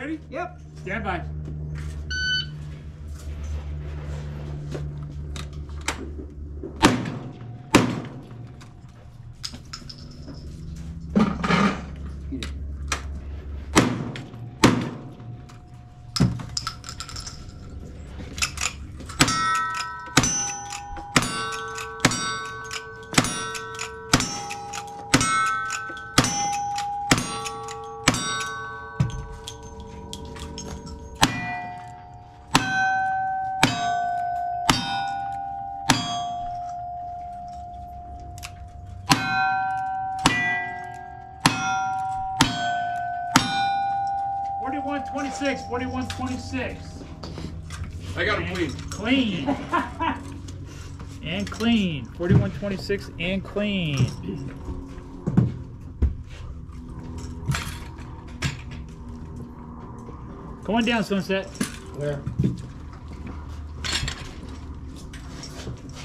ready? Yep. Stand by. $41.26. $41.26. I got him clean. Clean. And clean. $41.26 and clean. Come on down, Sunset. Where?